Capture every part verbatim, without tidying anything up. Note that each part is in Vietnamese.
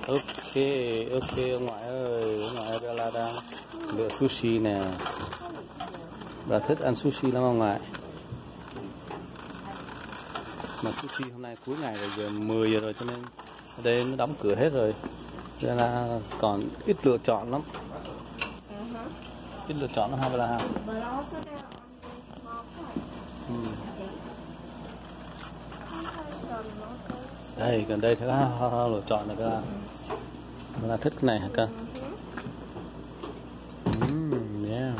Ok, ok ông ngoại ơi, ông ngoại Bella đang lựa sushi nè. Bà thích ăn sushi lắm ông ngoại. Mà sushi hôm nay cuối ngày rồi, giờ mười giờ rồi cho nên ở đây nó đóng cửa hết rồi. Nên là còn ít lựa chọn lắm. Ít lựa chọn lắm ha Bella ha. Ừ. Đây gần đây thấy có lựa chọn này cơ. Bella thích cái này hả cơ? Mm, yeah.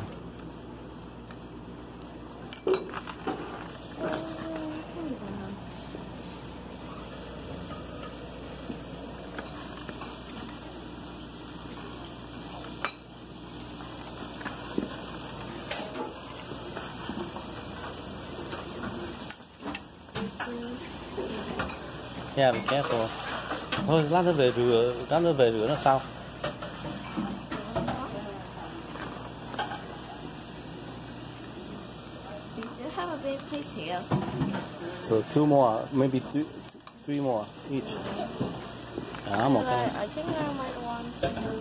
Yeah, be careful. Thôi lát nữa về rửa, lát nữa về rửa nó sau. You still have a big piece here. So two more, maybe three, three more each. Đó, một cái. I think I might want to.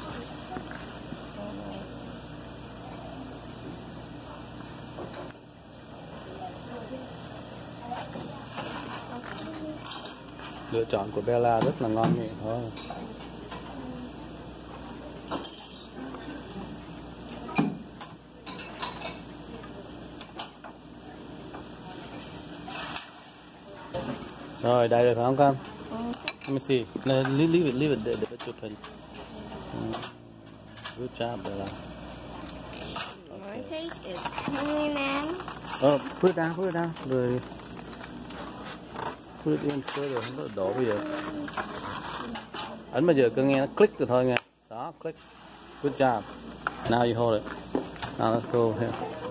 Lựa chọn của Bella rất là ngon miệng thôi. Rồi đây được không con? Let me see. No, leave, leave it, leave it để để chụp hình. Good job, Bella. My taste is honey man. Oh, put it down, put it down. Rồi. Put it in further, không có đổ bây giờ. Ấn bây giờ cứ nghe nó click rồi thôi nghe. Đó, click. Good job. Now you hold it. Now let's go here.